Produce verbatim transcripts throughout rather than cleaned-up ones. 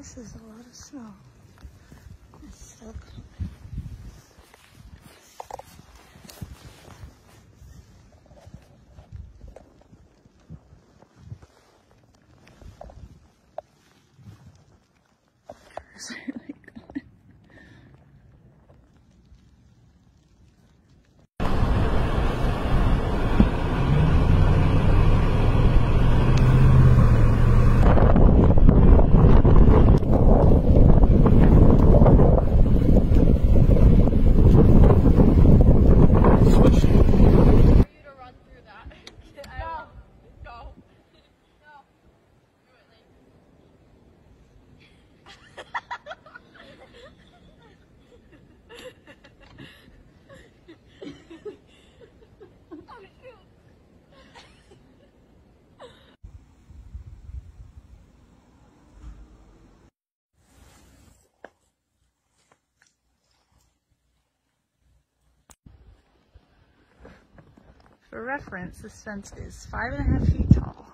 This is a lot of snow. It's still coming. It's really going. For reference, this fence is five and a half feet tall.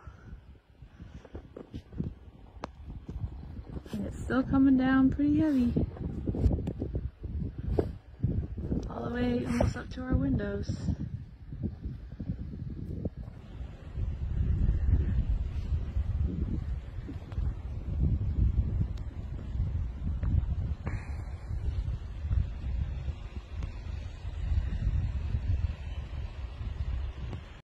And it's still coming down pretty heavy. All the way almost up to our windows.